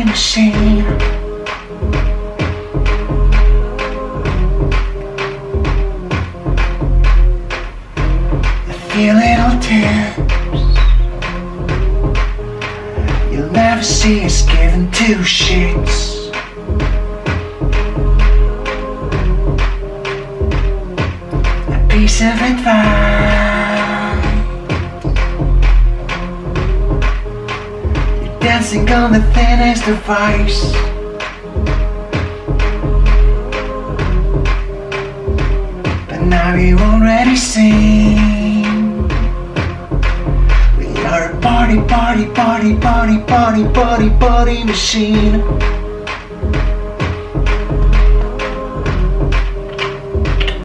machine. A few little tips, you'll never see us giving two shits. A piece of advice, you're dancing on the thinnest of ice. But now you already seen we are a party machine.